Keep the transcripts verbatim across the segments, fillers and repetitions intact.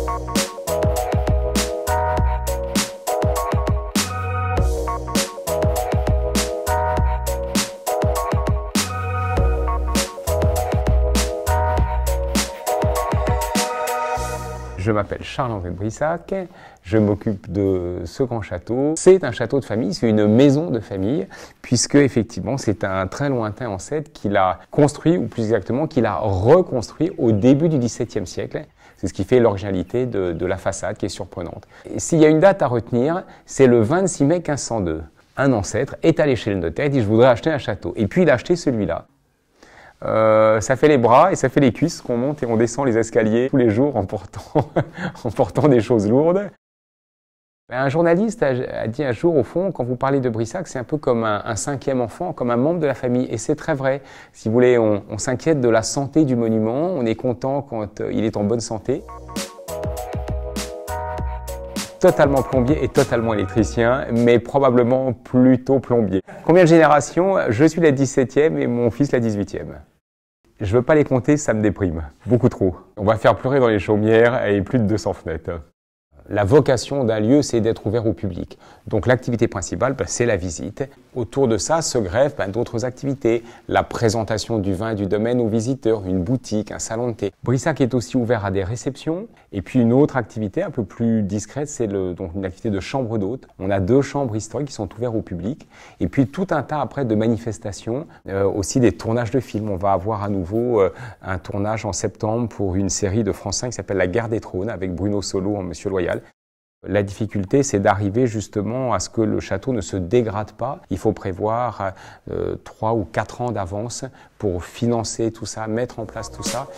Je m'appelle Charles-André de Brissac, je m'occupe de ce grand château. C'est un château de famille, c'est une maison de famille, puisque effectivement c'est un très lointain ancêtre qu'il a construit, ou plus exactement qu'il a reconstruit au début du dix-septième siècle. C'est ce qui fait l'originalité de, de la façade qui est surprenante. S'il y a une date à retenir, c'est le vingt-six mai quinze cent deux. Un ancêtre est allé chez le notaire, il dit « je voudrais acheter un château ». Et puis il a acheté celui-là. Euh, ça fait les bras et ça fait les cuisses qu'on monte et on descend les escaliers tous les jours en portant, en portant des choses lourdes. Un journaliste a, a dit un jour, au fond, quand vous parlez de Brissac, c'est un peu comme un, un cinquième enfant, comme un membre de la famille. Et c'est très vrai. Si vous voulez, on, on s'inquiète de la santé du monument, on est content quand il est en bonne santé. Totalement plombier et totalement électricien, mais probablement plutôt plombier. Combien de générations? Je suis la dix-septième et mon fils la dix-huitième. Je veux pas les compter, ça me déprime. Beaucoup trop. On va faire pleurer dans les chaumières et plus de deux cents fenêtres. La vocation d'un lieu, c'est d'être ouvert au public. Donc l'activité principale, ben, c'est la visite. Autour de ça se greffent ben, d'autres activités. La présentation du vin et du domaine aux visiteurs, une boutique, un salon de thé. Brissac est aussi ouvert à des réceptions. Et puis une autre activité un peu plus discrète, c'est donc une activité de chambre d'hôtes. On a deux chambres historiques qui sont ouvertes au public. Et puis tout un tas après de manifestations, euh, aussi des tournages de films. On va avoir à nouveau euh, un tournage en septembre pour une série de France cinq qui s'appelle La Guerre des Trônes avec Bruno Solo en Monsieur Loyal. La difficulté, c'est d'arriver justement à ce que le château ne se dégrade pas. Il faut prévoir euh, trois ou quatre ans d'avance pour financer tout ça, mettre en place tout ça.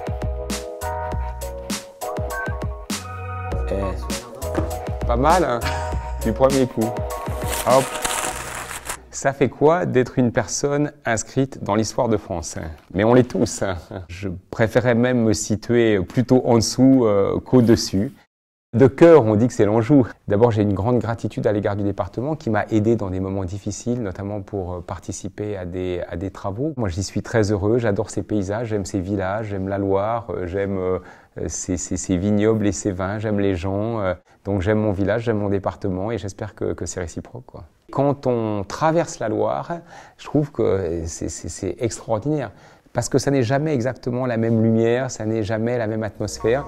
Eh, pas mal, hein, du premier coup. Hop. Ça fait quoi d'être une personne inscrite dans l'histoire de France? Mais on l'est tous. Je préférais même me situer plutôt en dessous euh, qu'au-dessus. De cœur, on dit que c'est l'Anjou. D'abord, j'ai une grande gratitude à l'égard du département qui m'a aidé dans des moments difficiles, notamment pour participer à des, à des travaux. Moi, j'y suis très heureux, j'adore ces paysages, j'aime ces villages, j'aime la Loire, j'aime euh, ces, ces, ces vignobles et ces vins, j'aime les gens. Euh, donc j'aime mon village, j'aime mon département et j'espère que, que c'est réciproque, quoi. Quand on traverse la Loire, je trouve que c'est extraordinaire parce que ça n'est jamais exactement la même lumière, ça n'est jamais la même atmosphère.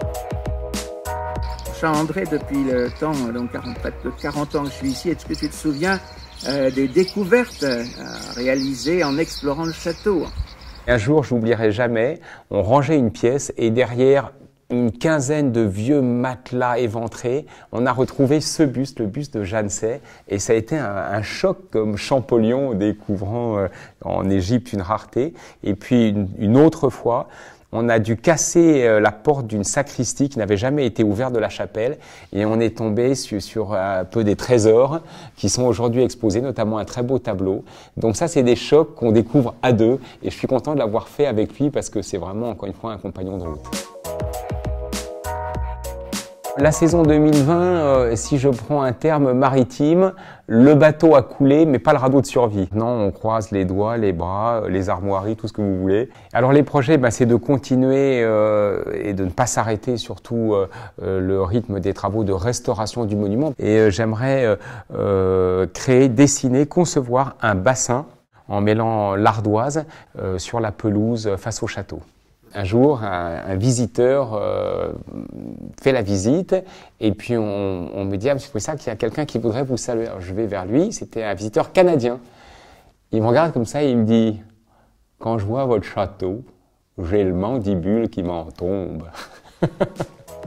André, depuis le temps, donc quarante, quarante ans que je suis ici, est-ce que tu te souviens euh, des découvertes euh, réalisées en explorant le château? Un jour, je n'oublierai jamais, on rangeait une pièce et derrière une quinzaine de vieux matelas éventrés, on a retrouvé ce buste, le buste de Jeanne Say, et ça a été un, un choc comme Champollion découvrant euh, en Égypte une rareté. Et puis une, une autre fois, on a dû casser la porte d'une sacristie qui n'avait jamais été ouverte de la chapelle et on est tombé sur, sur un peu des trésors qui sont aujourd'hui exposés, notamment un très beau tableau. Donc ça, c'est des chocs qu'on découvre à deux et je suis content de l'avoir fait avec lui parce que c'est vraiment, encore une fois, un compagnon de route. La saison deux mille vingt, euh, si je prends un terme maritime, le bateau a coulé, mais pas le radeau de survie. Non, on croise les doigts, les bras, les armoiries, tout ce que vous voulez. Alors les projets, ben, c'est de continuer euh, et de ne pas s'arrêter, surtout euh, euh, le rythme des travaux de restauration du monument. Et euh, j'aimerais euh, euh, créer, dessiner, concevoir un bassin en mêlant l'ardoise euh, sur la pelouse face au château. Un jour, un, un visiteur euh, fait la visite et puis on, on me dit « Ah, monsieur Brissac, il y a quelqu'un qui voudrait vous saluer ». Alors je vais vers lui, c'était un visiteur canadien. Il me regarde comme ça et il me dit « Quand je vois votre château, j'ai le mandibule qui m'en tombe ».